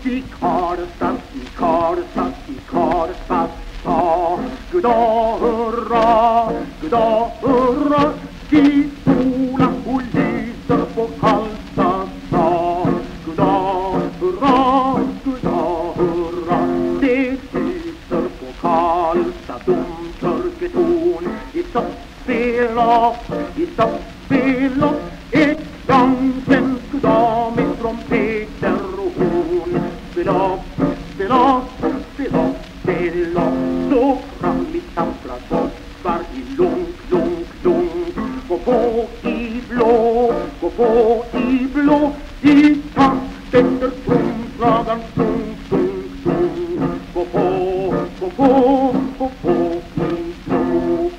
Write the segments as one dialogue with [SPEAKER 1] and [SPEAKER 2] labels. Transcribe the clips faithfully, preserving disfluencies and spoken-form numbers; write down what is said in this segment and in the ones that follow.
[SPEAKER 1] I Karlstad, i Karlstad, i Karlstad sa goddag hurra, goddag hurra, i sola och lyser på Karlstad sa goddag hurra, goddag hurra. Det lyser på Karlstad domkyrketorn i soppspelad, i soppspelad, ett gång svensk goddag med trompeter och horn. Spela, spela, spela, spela, så fram i sampra bossar i långt, långt, långt. Gå på i blå, gå på i blå, i takt efter tromslagan, stung, stung, stung. Gå på, gå på, gå på i blå.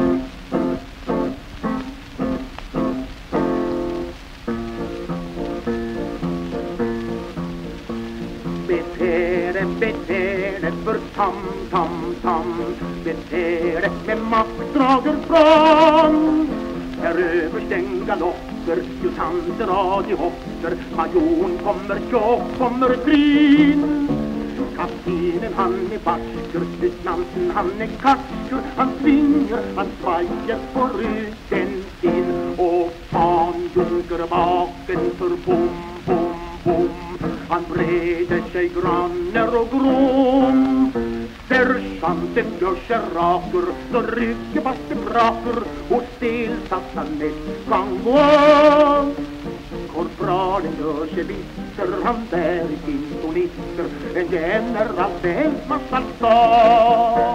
[SPEAKER 1] Betere, betere för tam, tam, tam. Betere med makt drager fram. Här överstäng galopper, jutanter, radiohopper. Majorn kommer tjock, kommer grin. Kaptenen han är basker, löjtnanten han är kasker. Han svingar, han svajar på ryggen sin. Och fan junker baken för bom, bom, bom. Han breder sig grannar och grom. Sergeanten gör sig raker, så rycker fast det braker. Och stel satt han nästan gå. Korpralen gör sig bitter, han bär i sin tonister. En general fältmarskalk sa.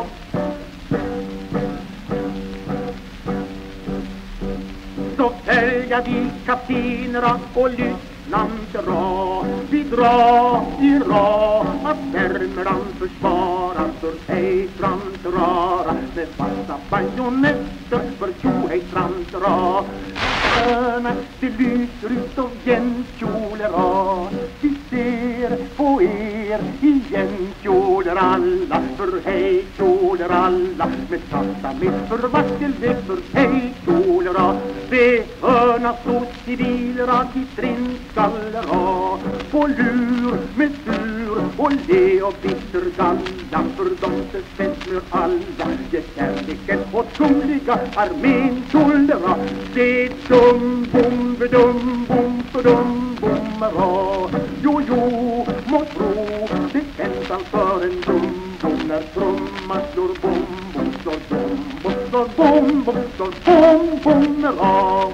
[SPEAKER 1] Så följa vi kaptenerna och löjtnanterna. Vi drar i rad att Värmland försvarar för sig framtrara. Med fasta bajonetter för tjohej framtrara. Öna, det lyser ut av jämtkjolerna. Vi ser på er i jämtkjoler alla. För hej kjoler alla. Med fasta med för vackel för hej kjolerna. Vi hörna så civilera till trinskallera. På lur med sur och le och bitter galla. För de sätter alla. Ge kärleken åt kungliga armén kjolera. Se dum bom bedum bom bedum bomara. Jo jo må tro det väntan för en dum bom. När trumman slår bom bom slår bom bom slår bom bom slår bom bomara.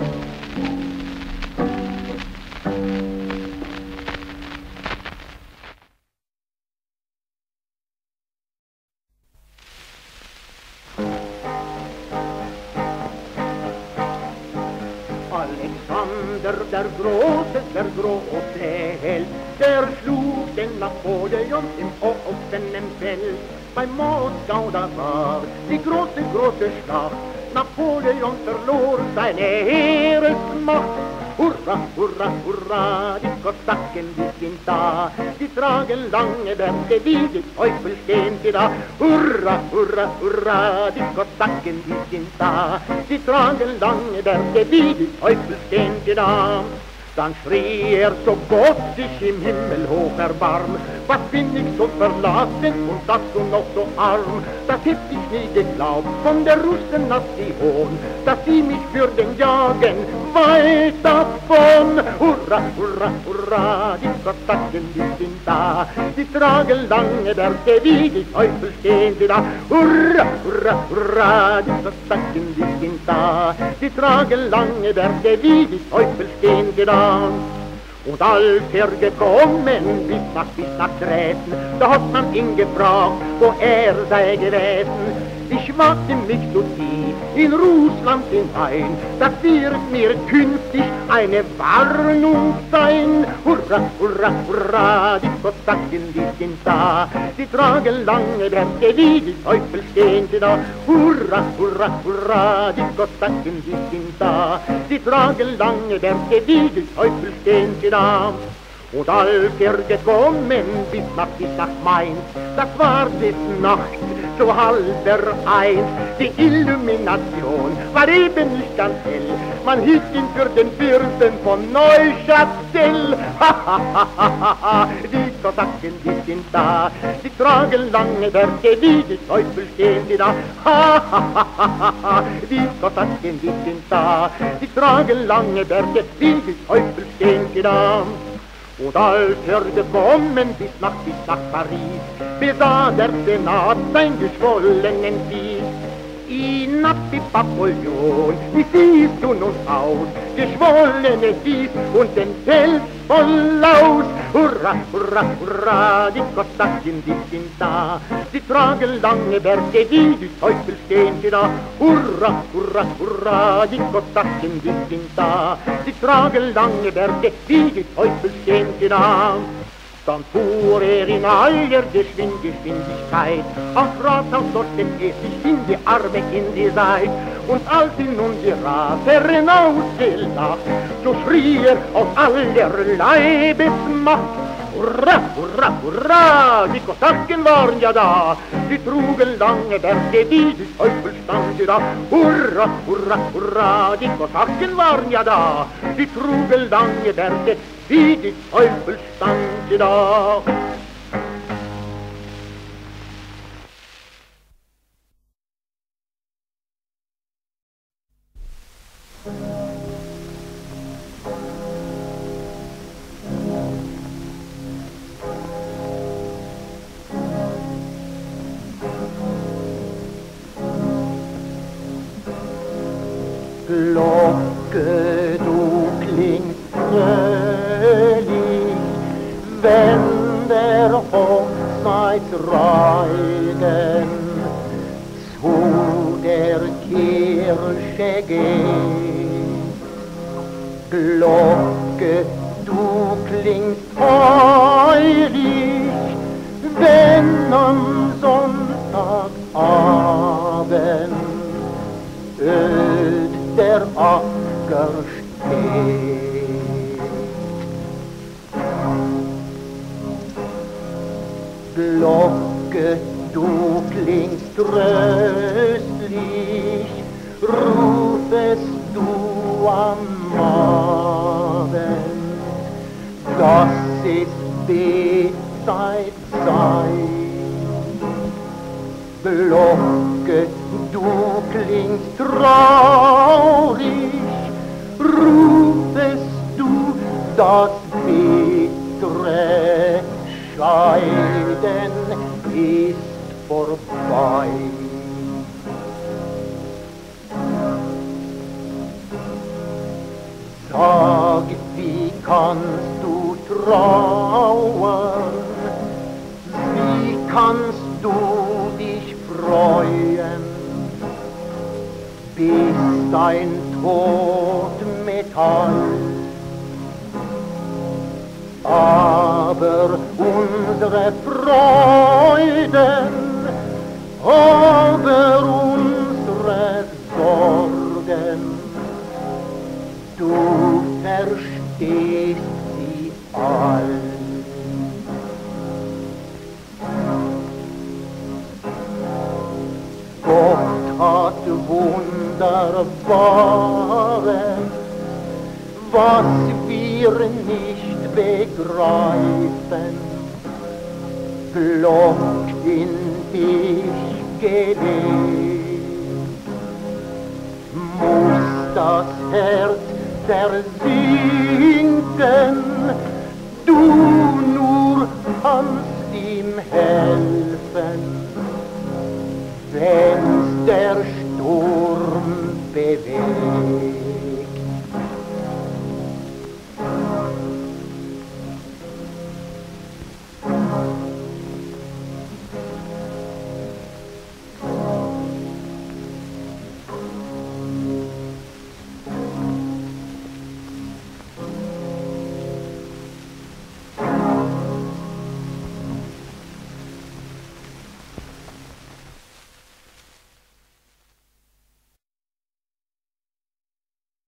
[SPEAKER 1] Alexander där gråter, där gråter held. Där slog den Napoleon sin på osten en fäll. Bei Moskau da var die große, große Schlacht. Napoleon verlor seine Heeresmacht. Hurra, hurra, hurra, die Kosaken, die sind da. Die tragen lange Bärte wie die Teufel stehen sie da. Hurra, hurra, hurra, die Kosaken, die sind da. Die tragen lange Bärte wie die Teufel stehen sie da. Dann schrie er så gott sich im Himmel hoch erbarm. Was bin ich so verlassen und das so noch so arm? Das hätt ich nie geglaubt von der Russen-Nation, dass sie mich würden jagen weit davon. Hurra, hurra, hurra, die Kosaken, die sind da. Die tragen lange Bärte wie die Teufel stehen sie da. Hurra, hurra, hurra, die Kosaken, die sind da. Die tragen lange Bärte wie die Teufel stehen sie da. Und als er gekommen bis nach, bis nach Dresden, da hat man ihn gefragt, wo er sei gewesen. Ich wagte mich zu tief in Russland hinein, das wird mir künftig eine Warnung sein. Hurra, hurra, hurra, die Kosaken, die sind da. Die tragen lange Bärte wie die Teufel stehen sie da. Hurra, hurra, hurra, die Kosaken, die sind da. Die tragen lange Bärte wie die Teufel stehen sie da. Und als er gekommen bis nach, bis nach Mainz, das war bis Nacht, so halb der eins. Die Illumination war eben nicht ganz hell, man hielt ihn für den Fürsten von Neuchâtel. Ha, ha, ha, ha, ha, die Kosaken, die sind da. Sie tragen lange Bärte, wie die Teufel stehen sie da. Ha, ha, ha, ha, ha, die Kosaken, die sind da. Sie tragen lange Bärte, wie die Teufel stehen sie da. Und als er gekommen bis nach, bis nach Paris, besah der Senat sein geschwollenen Fies. In Napoleon, wie siehst du nun aus? Geschwollene Fies und den Pelz voll aus. Hurra, hurra, hurra, die Kosaken, die sind da. Sie tragen lange Bärte, wie die Teufel stehen sie da. Hurra, hurra, hurra, die Kosaken, die sind da. Sie tragen lange Bärte, wie die Teufel stehen sie da. Dann fuhr er in aller Geschwind Geschwindigkeit auf Rathaus Dorsten es sich in die Arme, in die Seite. Und als ihn nun die Raterin ausgelacht, so schrie er aus aller Leibesmacht. Hurra, hurra, hurra, die Kosaken waren ja da, sie trugen lange Bärte, wie die Teufel stand sie da. Hurra, hurra, hurra, die Kosaken waren ja da, sie trugen lange Bärte, wie die Teufel stand sie da. Glocke, du klingst fröhlich, wenn der Hochzeitsreigen zu der Kirche geht. Glocke, du klingst freudig, wenn am Sonntagabend öd der Acker steht. Glocke, du klingst tröstlich, rufest du am Abend, das ist Betzeit Zeit. Glocke, du klingst traurig, rufest du das bittere Scheiden ist vorbei. Sag, wie kannst du trauern, wie kannst du dich freuen, bist ein Todmetall. Aber unsere Freuden, aber unsere Sorgen, du verstehst sie all. Gott hat Wunderbares, was wir nicht begreifen, Glock in dich gelegt. Muss das Herz versinken,